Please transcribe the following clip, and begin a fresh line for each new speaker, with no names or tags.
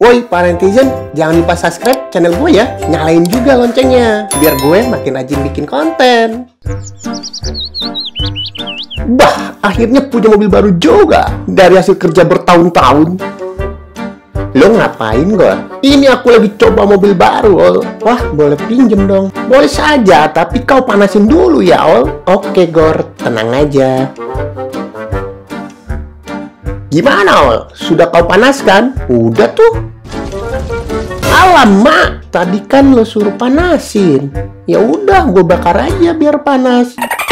Woi para netizen, jangan lupa subscribe channel gue ya. Nyalain juga loncengnya, biar gue makin rajin bikin konten. Bah, akhirnya punya mobil baru juga. Dari hasil kerja bertahun-tahun. Lo ngapain, Gor? Ini aku lagi coba mobil baru, Ol. Wah, boleh pinjem dong. Boleh saja, tapi kau panasin dulu ya, Ol. Oke, Gor, tenang aja. Gimana, Ol? Sudah kau panaskan? Udah tuh. Alamak, tadi kan lo suruh panasin. Ya udah, gue bakar aja biar panas.